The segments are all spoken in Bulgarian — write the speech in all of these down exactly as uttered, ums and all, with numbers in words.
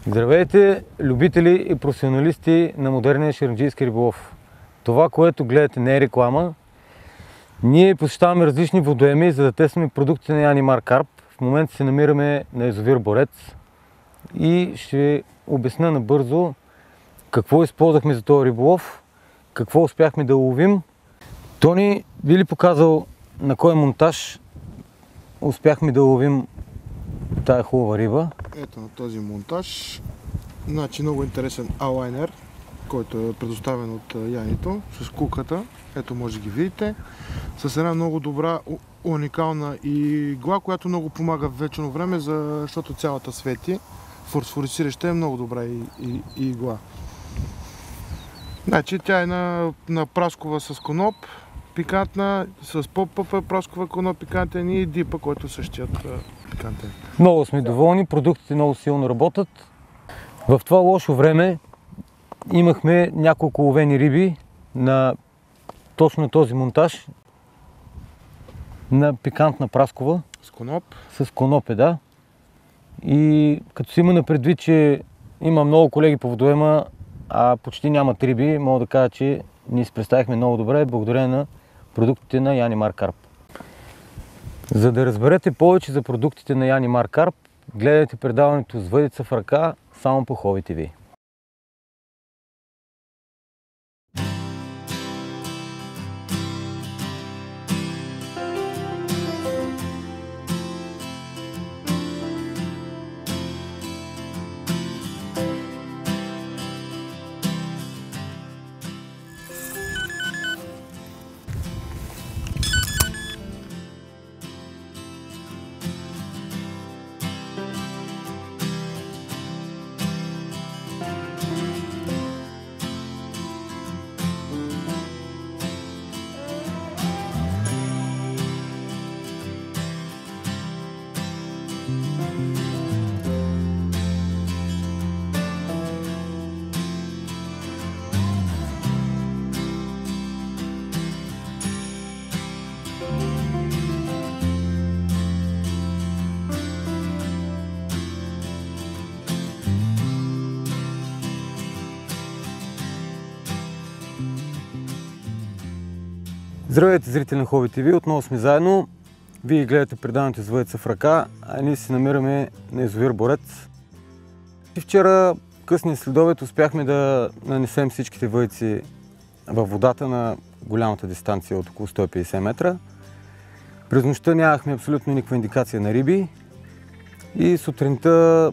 Здравейте, любители и професионалисти на модерния шеренджийски риболов. Това, което гледате, не е реклама. Ние посещаваме различни водоеми, за да тестваме продуктите на Янимар Карп. В момента се намираме на язовир Борец и ще обясня набързо какво използвахме за този риболов, какво успяхме да ловим. Тони би ли показал на кой монтаж успяхме да ловим тая хубава риба? Ето на този монтаж. Значи много интересен алайнер, който е предоставен от Янито с куката. Ето може да ги видите. С една много добра, уникална игла, която много помага в вечно време, защото цялата свети. Фосфорисираща е много добра и, и, и игла. Значи тя е на, на праскова с коноп, пикантна, с поп-пъп праскова коноп пикантен и дипа, който същият пикантен. Много сме доволни, продуктите много силно работят. В това лошо време имахме няколко ловени риби на точно този монтаж на пикантна праскова. С коноп. С конопе, да. И като си има на предвид, че има много колеги по водоема, а почти нямат риби, мога да кажа, че ние се представихме много добре, благодарение на продуктите на Янимар Карп. За да разберете повече за продуктите на Янимар Карп, гледайте предаването с въдица в ръка само по Хоби Ти Ви. Здравейте, зрители на Хоби Ти Ви, отново сме заедно. Вие гледате предаването с въдица в ръка, а ние се намираме на язовир Борец. И вчера, късния следобед, успяхме да нанесем всичките въдици във водата на голямата дистанция от около сто и петдесет метра. През нощта нямахме абсолютно никаква индикация на риби и сутринта,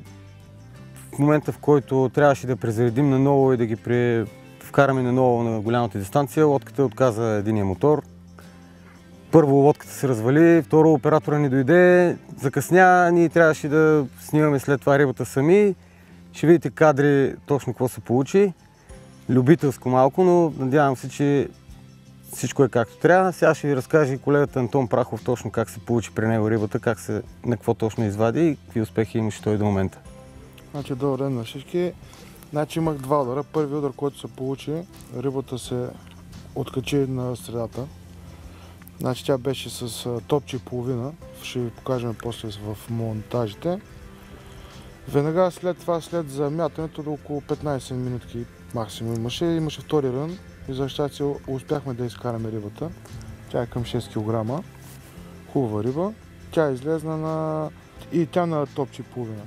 в момента в който трябваше да презаредим наново и да ги при... вкараме наново на голямата дистанция, лодката отказа единия мотор. Първо лодката се развали, второ оператора ни дойде, закъсня, ние трябваше да снимаме след това рибата сами. Ще видите кадри точно какво се получи. Любителско малко, но надявам се, че всичко е както трябва. Сега ще ви разкаже колегата Антон Прахов точно как се получи при него рибата, как се, на какво точно извади и какви успехи имаше той до момента. Значи, добър ден на всички. Значи имах два удара. Първи удар, който се получи, рибата се откачи на средата. Значи тя беше с топче и половина. Ще ви покажем после в монтажите. Веднага след това, след замятането, до около петнайсет минутки максимум имаше. Имаше втори рън и за щастие успяхме да изкараме рибата. Тя е към шест килограма. Хубава риба. Тя е излезна на... и тя на топче и половина.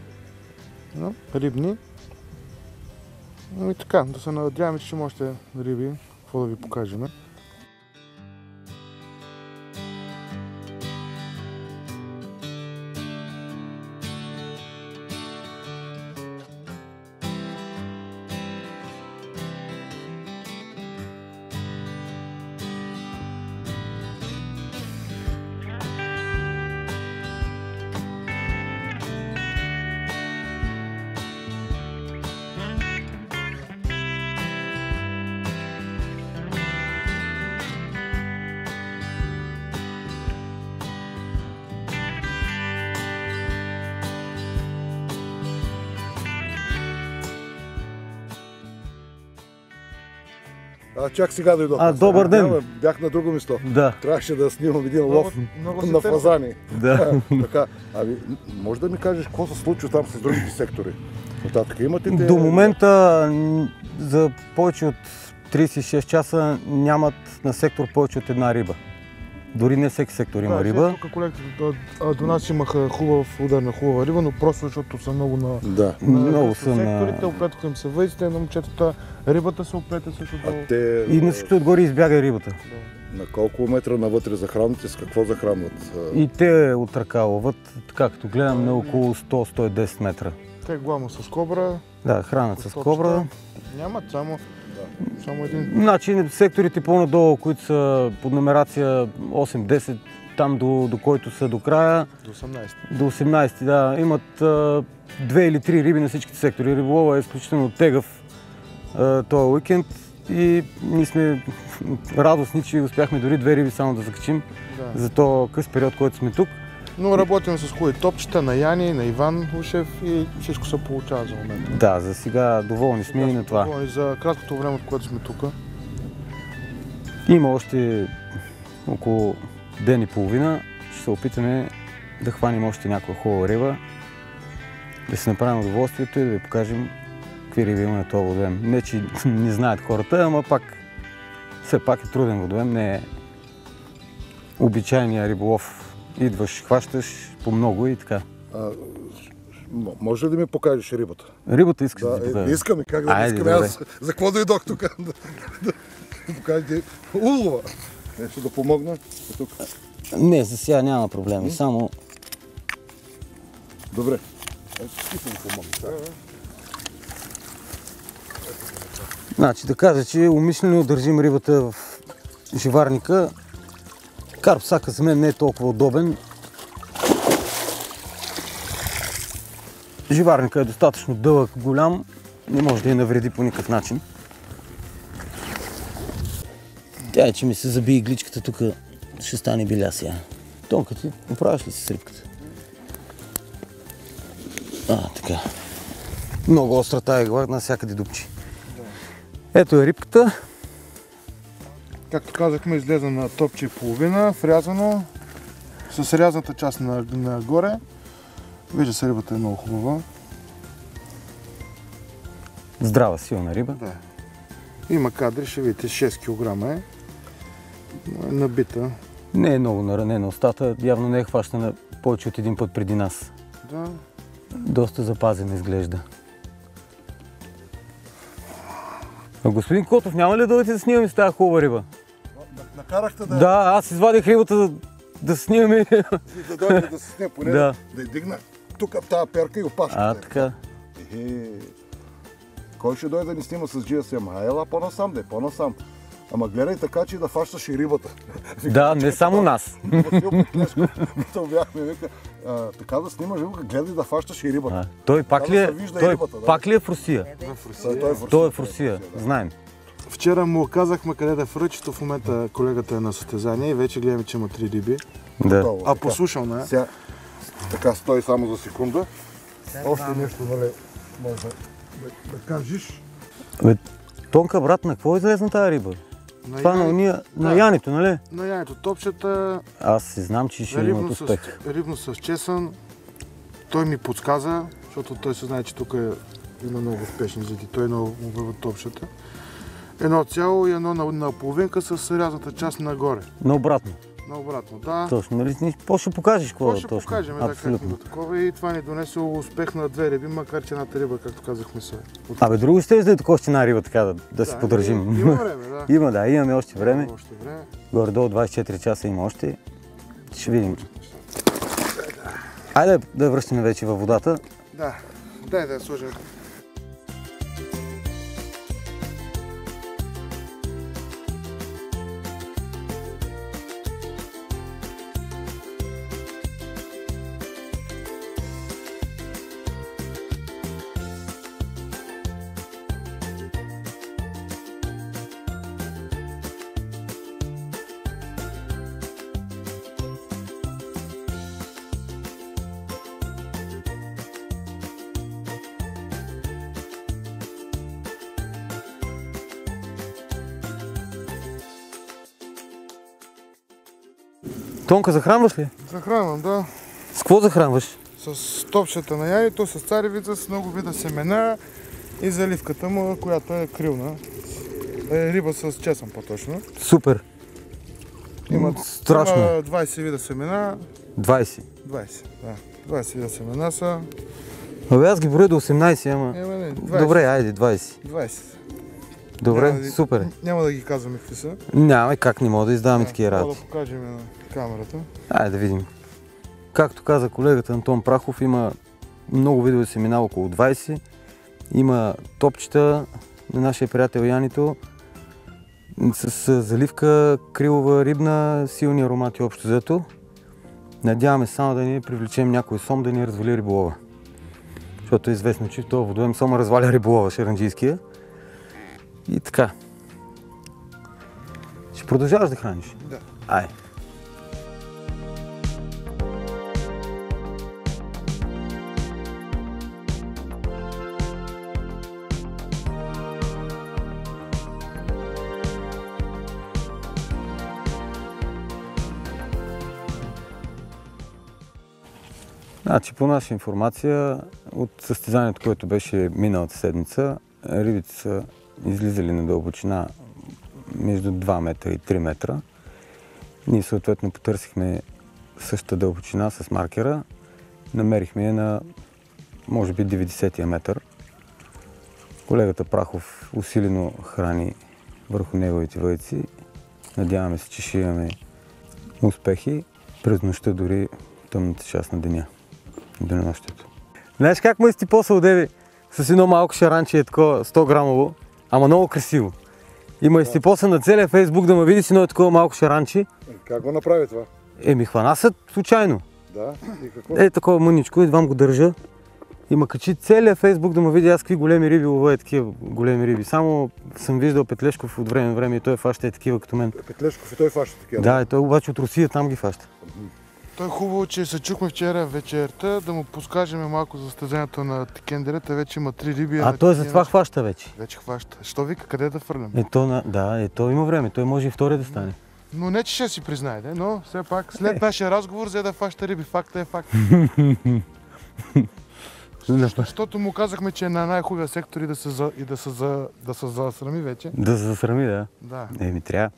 Рибни. И така, да се надяваме, че има още риби, какво да ви покажем. А, чак сега дойдох. А, добър ден! Бях, бях на друго место. Да. Трябваше да снимам един лов много на фазани. Да. Така, ами, може да ми кажеш какво се случва там с другите сектори? Нататък имате те... До момента н- за повече от трийсет и шест часа нямат на сектор повече от една риба. Дори не всеки сектор има Да, риба. Тук колегите до, а, до нас имаха хубав удар на хубава риба, но просто защото са много на... Да. на Много късно са на... секторите, оплетоха им се въйците на момчетата, рибата се оплете също долу. А те И на всичкото отгоре избяга и рибата. на колко метра навътре захранвате, с какво захранват? И те от ръка ловат, така като гледам, на около сто до сто и десет метра. Те главно с кобра. Да, хранят с кобра. Нямат само, само един. Значи секторите по-надолу, които са под номерация осем десет, там до, до който са до края, До осемнайсет. до осемнайсет, да, имат а, две или три риби на всичките сектори. Риболова е изключително тегъв а, този уикенд и ние сме радостни, че успяхме дори две риби само да закачим Да. за този къс период, който сме тук. Но работим с хубави топчета на Яни, на Иван Ушев и всичко се получава за момента. Да, за сега доволни сме и на това. Доволни за краткото време, от което сме тук. Има още около ден и половина. Ще се опитаме да хванем още някаква хубава риба, да си направим удоволствието и да ви покажем какви риби имаме този водоем. Не, че не знаят хората, ама пак все пак е труден водоем, не е обичайния риболов. Идваш, хващаш по много и така. А, м- може ли да ми покажеш рибата? Рибата искаш да, Да, ти е, покажа. не искаме, как да не Айде, искаме. добре. Аз за какво дойдох тук? Да, да, да покажете улова. Нещо да помогна. Е, тук. Не, за сега няма проблеми, само... Добре. Ето, ти съм помогна. Да. Значи да кажа, че умишлено държим рибата в живарника. Карпсака за мен не е толкова удобен. Живарника е достатъчно дълъг, голям, не може да я навреди по никакъв начин. Тя е, че ми се заби игличката тук, ще стане биля сега. Тонка, ти оправяш ли си с рибката? А, така. Много остра тая игла, навсякъде дупчи. Ето е рибката. Както казахме, излезе на топче и половина, врязано, с рязната част на, нагоре. Вижда се, рибата е много хубава. Здрава, силна риба. Да. Има кадри, ще видите, шест килограма е. е набита. Не е много наранена устата, явно не е хващана повече от един път преди нас. Да. Доста запазена изглежда. А господин Котов, няма ли да дойдете да снимаме с тази хубава риба? Накарахте да, Да, аз извадих рибата да, да снимаме. да дойде да се сне, поне Да. да я дигна тук в тази перка и опашката. А, така. Е, кой ще дойде да ни снима с джи ес ем? А ела по-насам, да е по-насам. Ама гледай така, че да фащаш и рибата. Да, не само нас. Васил Петлешко, като бяхме, вика, а, така да снимаш рибата, гледай да фащаш и рибата. А, той пак Да ли да е, се вижда и той рибата, да. пак ли е в Русия? В Той, той е в Русия. Той е в Русия, знаем. Вчера му казахме къде да е връчето, в момента колегата е на състезание и вече гледаме, че има три риби. Да. Готово, А така. послушал, е. Сега, така стой само за секунда. Още нещо, нали, може да, да, да кажеш. Бе, Тонка, брат, на какво излезна тази риба? На, Това на, яй... уния, на да. Янито, нали? на яйто топчета, Аз си знам, че ще имат рибно с, успех. рибно с чесън. Той ми подсказа, защото той се знае, че тук е, има много успешни зиди. Той много му върват топчета. Едно цяло и едно на, на половинка с рязната част нагоре. Наобратно. Наобратно, да. Точно, нали? Какво ще покажеш? Какво Това ще точно? покажем, да, как Абсолютно. има такова и това ни донесе успех на две риби, макар че едната риба, както казахме, се от... Абе, друго ще да е такова ще една риба, така да, да си поддържим. Има време, да. Има, да, имаме още време. Има още време. Горе-долу двайсет и четири часа има още. Ще видим. Айде да я връщаме вече във водата. Да, дай да я сложим. Тонка, захранваш ли? Захранвам, да. С какво захранваш? с топчета на яйто, с царевица, с много вида семена и заливката му, която е крилна. Е риба с чесън по-точно. Супер. Има, Страшно. има двайсет вида семена. двайсет. двайсет, да. двайсет вида семена са. Абе, аз ги броя до осемнайсет, ама... Ема не, двайсет. Добре, айде, двайсет. двайсет. Добре, Няма да- супер. Няма да ги казваме какви са. Няма как не мога да издаваме такива Мога работи. да покажем на камерата. Айде да видим. Както каза колегата Антон Прахов, има много видове семена, около двайсет. Има топчета на нашия приятел Янито с заливка крилова, рибна, силни аромати общо взето. Надяваме само да ни привлечем някой сом да ни развали риболова. Защото е известно, че в този водоем сома разваля риболова, шеранджийския. И така. Ще продължаваш да храниш? Да. Ай. Значи, по наша информация, от състезанието, което беше миналата седмица, рибите са излизали на дълбочина между два метра и три метра. Ние съответно потърсихме същата дълбочина с маркера. Намерихме я на, може би, деветдесетия метър. Колегата Прахов усилено храни върху неговите въйци. Надяваме се, че ще имаме успехи през нощта, дори тъмната част на деня. Денонощието. Знаеш как ме е стипосал, деви? С едно малко шаранче е такова сто грамово, ама много красиво. Има и стипоса на целия Фейсбук да ме види с едно такова малко шаранче. Как го направи това? Еми, хвана се случайно. Да, и какво? Е, такова мъничко, едвам го държа. И ма качи целия Фейсбук да ме види аз какви големи риби лова е такива големи риби. Само съм виждал Петлешков от време на време и той фаща е такива като мен. Петлешков и той фаща такива. Да, и той обаче от Русия там ги фаща. То е хубаво, че се чухме вчера вечерта, да му подскажем малко за състезанието на тикендерата. Вече има три риби. А той за това хваща вече. Вече хваща. Що вика, къде да фърлям? Е, то, на... да, е, то има време, той може и втория да стане. Но не, че ще си признае, де, но все пак след нашия разговор взе да фаща риби. Факта е факт. Защото му казахме, че е на най-хубавия сектор и да се, за... и да се, за... да се засрами вече. Да се засрами, да. Да. Еми, трябва.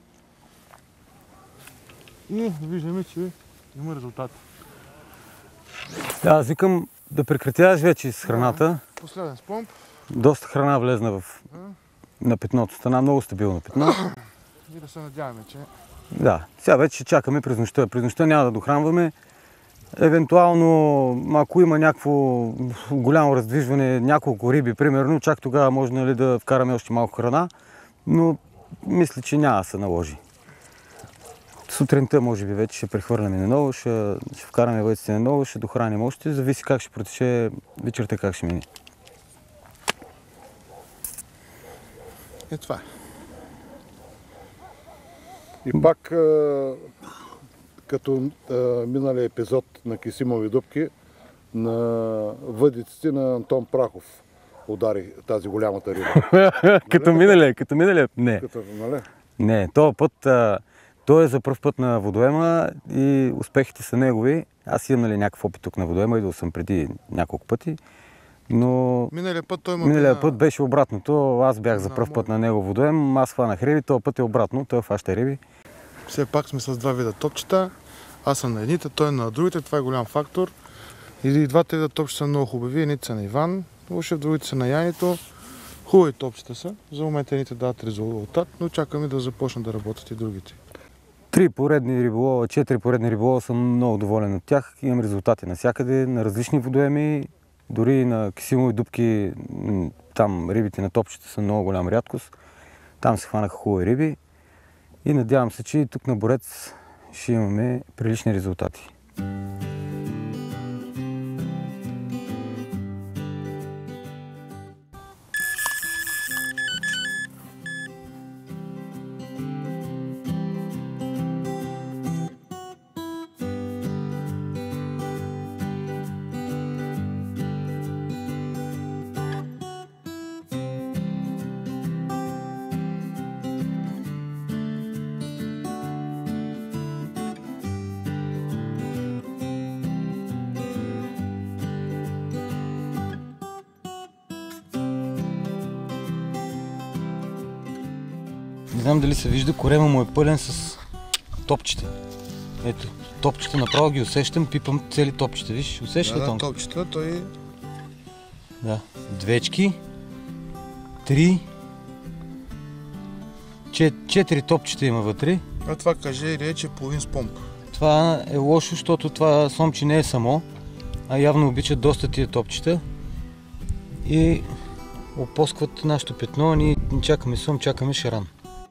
И виждаме, че има резултат. Да, аз викам да прекратяваш вече с храната. Последен спомп. Доста храна влезна в... на петното. Стана много стабилно петно. И да се надяваме, че... Да, сега вече ще чакаме през нощта. През нощта няма да дохранваме. Евентуално, ако има някакво голямо раздвижване, няколко риби, примерно, чак тогава може, нали, да вкараме още малко храна. Но мисля, че няма да се наложи. Сутринта, може би, вече ще прехвърляме наново, ще, ще вкараме въйците наново, ще дохраним още. Зависи как ще протече вечерта, как ще мине. Е това. И пак, а, като а, миналия епизод на Кисимови дупки, на въдиците на Антон Прахов удари тази голямата риба. Като миналия, като миналия? Не. Като, нали? Не, този път, а, той е за пръв път на водоема и успехите са негови. Аз имам, нали, някакъв опит тук на водоема, идвал съм преди няколко пъти, но Миналия път той му миналия на... път беше обратното. Аз бях за На пръв мой. път на него водоем, аз хванах риби, този път е обратно, той фаща риби. Все пак сме с два вида топчета. Аз съм на едните, той е на другите. Това е голям фактор. И двата вида топчета са много хубави. Едните са на Иван, в другите са на Янито. Хубави топчета са. За момента едните дават резултат, но чакаме да започнат да работят и другите. Три поредни риболова, четири поредни риболова, съм много доволен от тях. Имам резултати навсякъде, на различни водоеми, дори на Кисимови дупки, там рибите на топчета са много голяма рядкост. Там се хванаха хубави риби и надявам се, че и тук на Борец ще имаме прилични резултати. знам дали се вижда, корема му е пълен с топчета. Ето, топчета направо ги усещам, пипам цели топчета, виж, усещаш ли Да, да, Тонко? топчета, той... Да, двечки, три, чет, четири топчета има вътре. А това каже Илия, че е половин с помп. Това е лошо, защото това сомче не е само, а явно обичат доста тия топчета и опоскват нашето петно, а ние не чакаме сом, чакаме шаран.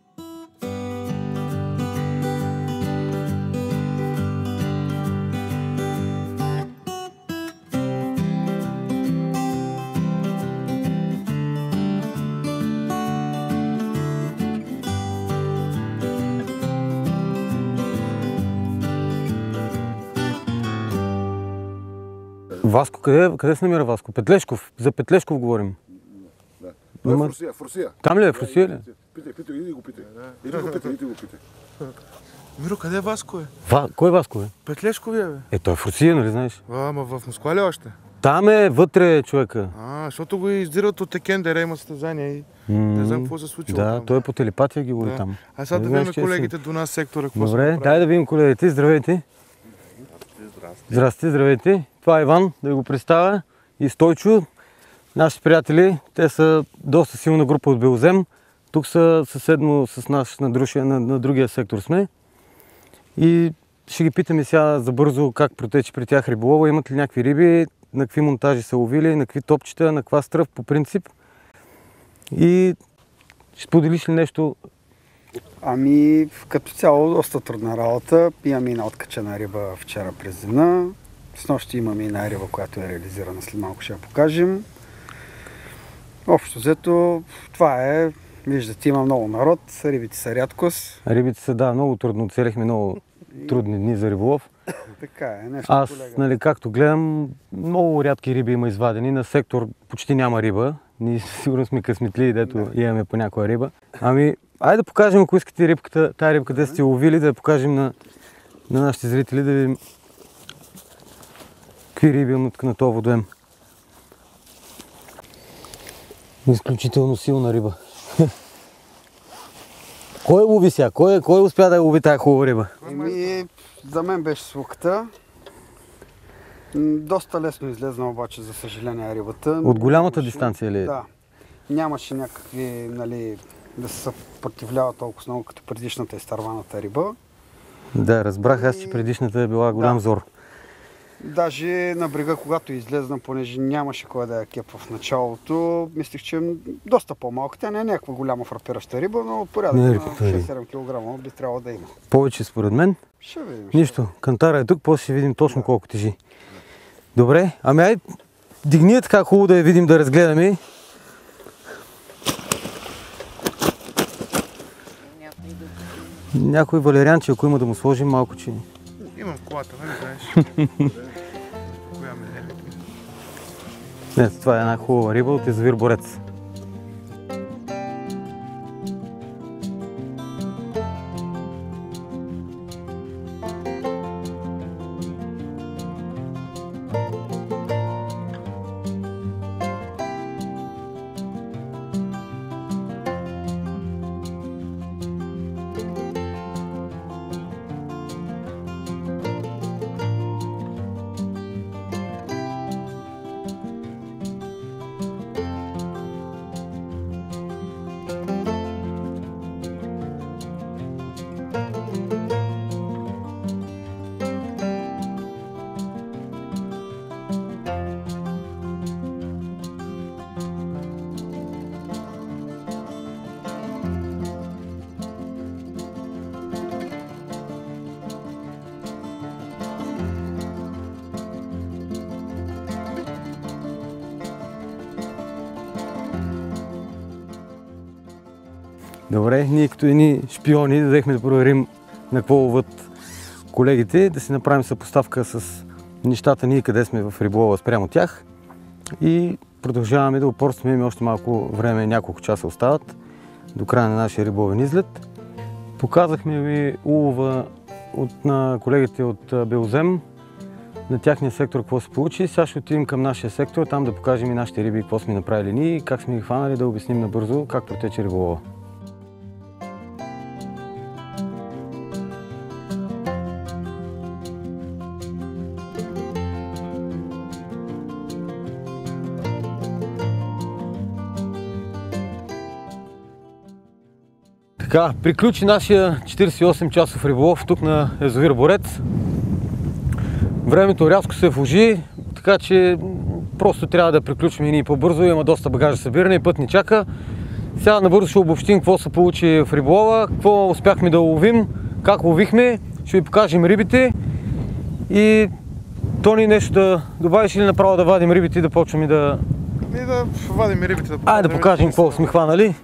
Васко, къде, къде се намира Васко? Петлешков. За Петлешков говорим. Да. Това е Има- в Русия, в Русия. Там ли е? В Русия ли? Питай, питай, иди го питай. Иди го питай, иди го питай. Миро, къде е Васко е? Ва... Кой е Васко, бе? Петлешковия, бе. Е, той е в Русия, нали знаеш? А, ама в Москва ли още? Там е вътре човека. А, защото го издират от Текендера, има състезание и не знам какво се случва Да, там. той е по телепатия ги говори Да. там. А сега да Не знаеш, видим че е колегите до нас сектора, какво са Добре, направили. дай да видим колегите. Здравейте. Здрасти, здравейте. Това е Иван, да ви го представя. И Стойчо, наши приятели. Те са доста силна група от Белозем. Тук са съседно с нас на, друшия, на, на другия сектор сме. И ще ги питаме сега за бързо как протече при тях риболова. Имат ли някакви риби, на какви монтажи са ловили, на какви топчета, на каква стръв по принцип. И ще споделиш ли нещо? Ами, като цяло, доста трудна работа. Имаме една откачена риба вчера през деня. Снощи имаме една риба, която е реализирана, след малко ще я покажем. Общо взето, това е. Виждате, има много народ, рибите са рядкост. Рибите са, да, много трудно. Целихме много трудни дни за риболов. Така е, нещо, Аз, колега. нали, както гледам, много рядки риби има извадени. На сектор почти няма риба. Ние сигурно сме късметли, дето имаме по някоя риба. Ами, айде да покажем, ако искате рибката, тая рибка, да сте ловили, да я покажем на, на нашите зрители, да видим какви риби имат на този водоем. Изключително силна риба. Кой лови сега? Кой, кой успя да лови тая хубава риба? Еми, за мен беше слуката. М, Доста лесно излезна обаче, за съжаление, рибата. От голямата Нямаше- дистанция ли е? Да. Нямаше някакви, нали, да се съпротивлява толкова много, като предишната изтърваната риба. Да, разбрах аз, че предишната е била голям Да. зор. Даже на брега, когато излезна, понеже нямаше кой да я кепва в началото, мислих, че е доста по-малка. Тя не е някаква голяма фрапираща риба, но порядък Не е на рибата, е. шест-седем килограма би трябвало да има. Повече според мен. Ще видим. ще Нищо, кантара е тук, после ще видим точно колко тежи. Добре, ами ай, дигни я така хубаво да я видим, да разгледаме. Някой валерианче, ако има да му сложим малко, че... Имам в колата, нали знаеш? Коя ме не е? Не, това е една хубава риба от язовир Борец. Добре, ние като едни шпиони взехме да проверим на какво ловят колегите, да си направим съпоставка с нещата ние къде сме в риболова спрямо тях и продължаваме да упорстваме, имаме още малко време, няколко часа остават до края на нашия риболовен излет. Показахме ви улова от, на колегите от Белозем, на тяхния сектор какво се получи. Сега ще отидем към нашия сектор, там да покажем и нашите риби, какво сме направили ние, как сме ги хванали, да обясним набързо как протече риболова. Така, приключи нашия четиридесет и осем часов риболов тук на язовир Борец. Времето рязко се влажи, така че просто трябва да приключим и ние по-бързо. Има доста багаж за събиране и път ни чака. Сега набързо ще обобщим какво се получи в риболова, какво успяхме да ловим, как ловихме, ще ви покажем рибите и Тони, нещо да добавиш или направо да вадим рибите и да почваме да... И да вадим рибите. Да Айде да покажем какво сме хванали.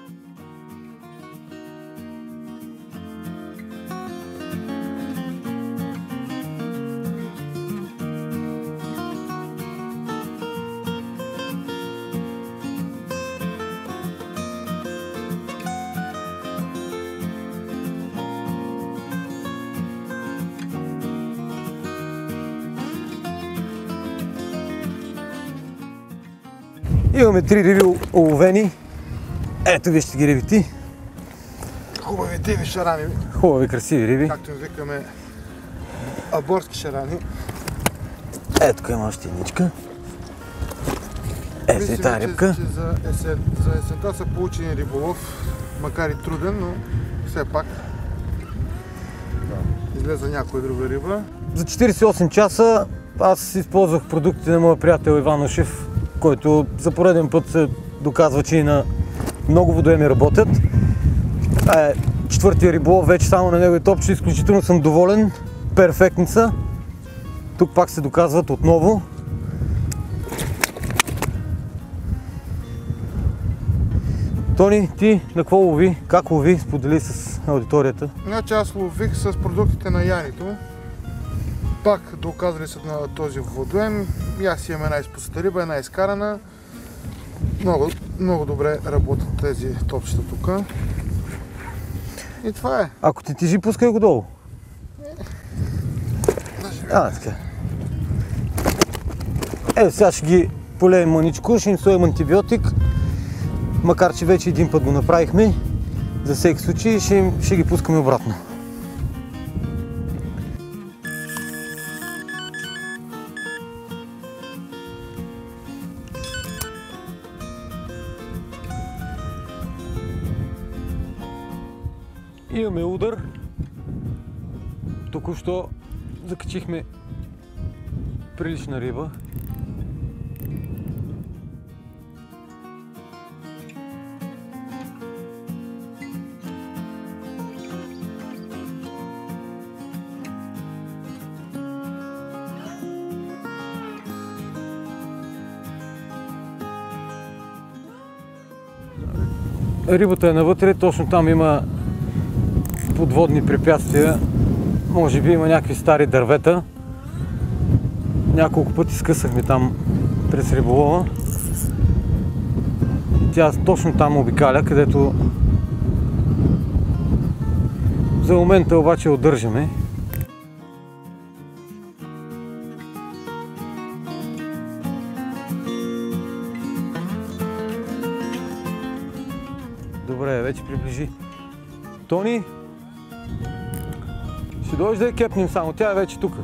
Имаме три риби уловени. Ето вижте ги рибите. Хубави диви шарани. Хубави, красиви риби. Както им викаме, аборски шарани. Ето тук има още едничка. Ето и тази рибка. Че, че за, есен, за есента са получени риболов, макар и труден, но все пак да, излезе някоя друга риба. За четиридесет и осем часа аз използвах продуктите на моя приятел Иван Ушев, който за пореден път се доказва, че и на много водоеми работят. Е, четвъртия риболов вече само на неговите топче, изключително съм доволен. Перфектница. Тук пак се доказват отново. Тони, ти на какво лови? Как лови? Сподели с аудиторията. Значи аз лових с продуктите на Янито. Пак доказали се на този водоем. И аз имам една изпусната риба, една изкарана. Много, много добре работят тези топчета тук. И това е. Ако ти тежи, пускай го долу. А, така. Е, сега ще ги полеем мъничко, ще им сложим антибиотик. Макар че вече един път го направихме. За всеки случай ще, им, ще ги пускаме обратно. Имаме удар. Току-що закачихме прилична риба. Рибата е навътре, точно там има подводни препятствия. Може би има някакви стари дървета. Няколко пъти скъсахме там през риболова. Тя точно там обикаля, където за момента обаче удържаме. Добре, вече приближи. Тони, ще дойдеш да я кепнем само, тя е вече тук.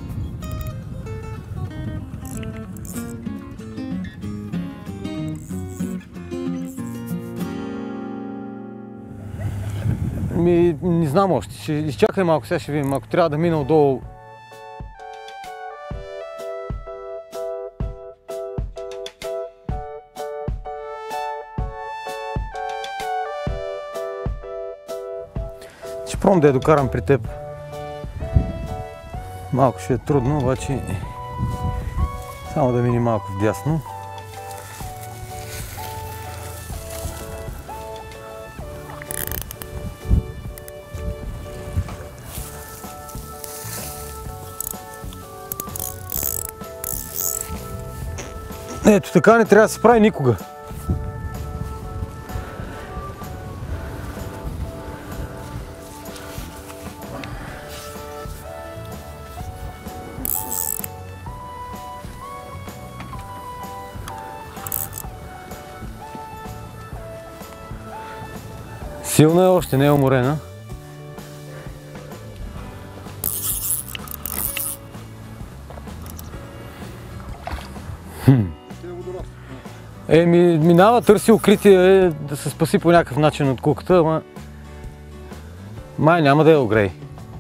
Ми, не знам още, ще изчакай малко, сега ще видим, ако трябва да мина отдолу. Ще пробвам да я докарам при теб. Малко ще е трудно, обаче само да мини малко вдясно. Ето така не трябва да се прави никога. Силна е още, не е уморена. Хм. Еми, минава, търси укритие да се спаси по някакъв начин от куката, ама Май няма да я огрей.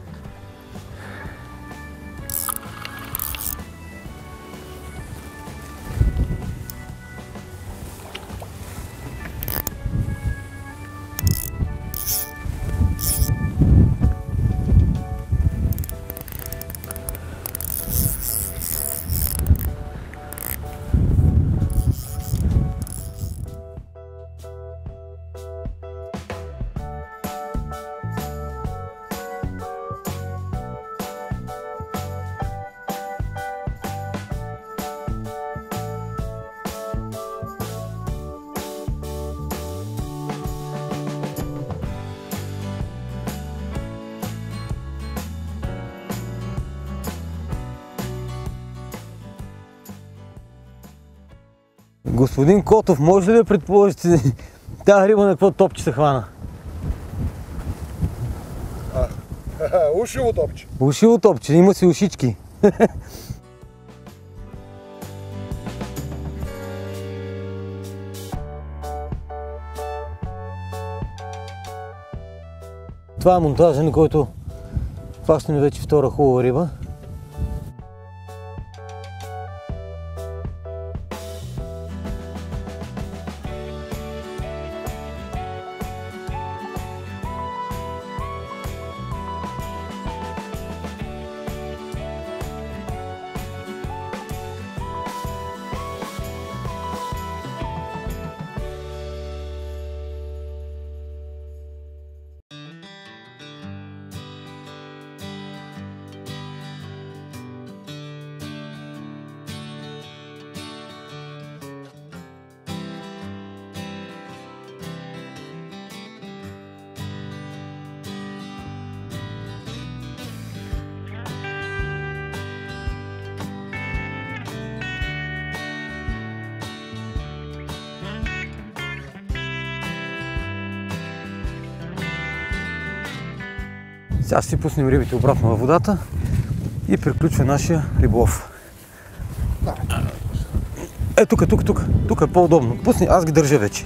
Господин Котов, може ли да предположите тази риба на какво топче се хвана? Ушиво топче. Ушиво топче, има си ушички. Това е монтажа, на който хващаме вече втора хубава риба. Сега ще си пуснем рибите обратно във водата и приключва нашия риболов. Е, тук, тук, тук. Тук е по-удобно. Пусни, аз ги държа вече.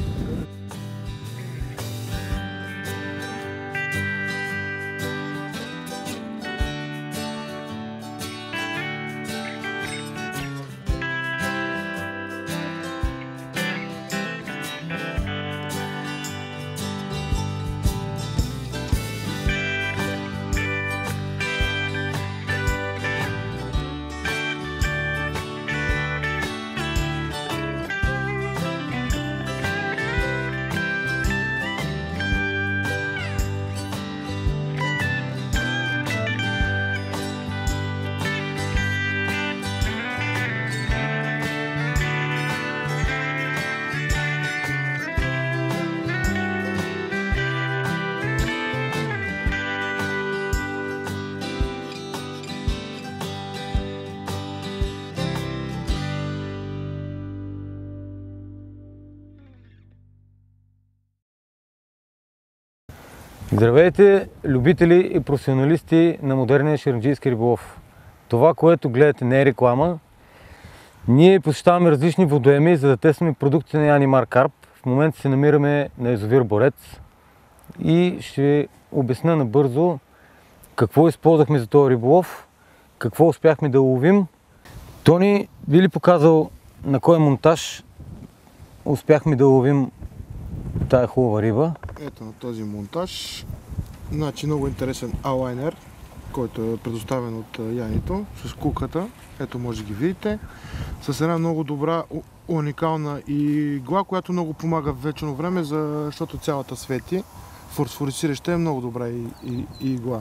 Здравейте, любители и професионалисти на модерния шаренджийски риболов. Това, което гледате, не е реклама. Ние посещаваме различни водоеми, за да тестваме продуктите на Янимар Карп. В момента се намираме на язовир Борец и ще обясня набързо какво използвахме за този риболов, какво успяхме да ловим. Тони, би ли показал на кой монтаж успяхме да ловим тая хубава риба? Ето на този монтаж. Значи много интересен алайнер, който е предоставен от Янито с куката. Ето може да ги видите. С една много добра, уникална игла, която много помага в вечерно време, защото цялата свети. Фосфорисираща е много добра и, и, и игла.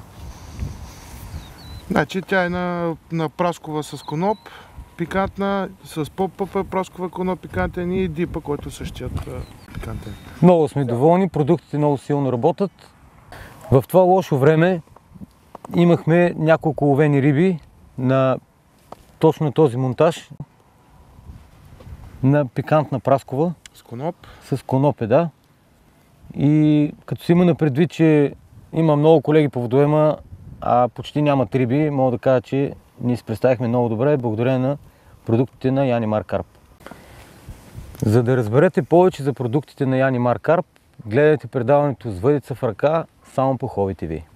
Значи тя е на, на праскова с коноп, пикантна, с по-пъпа праскова коноп пикантен и дипа, който същият пикантен. Много сме доволни, продуктите много силно работят. В това лошо време имахме няколко ловени риби на точно този монтаж на пикантна праскова. С коноп. С конопе, да. И като си има на предвид, че има много колеги по водоема, а почти нямат риби, мога да кажа, че ние се представихме много добре благодарение на продуктите на Янимар Карп. За да разберете повече за продуктите на Янимар Карп, гледайте предаването с въдица в ръка само по Хоби ТВ.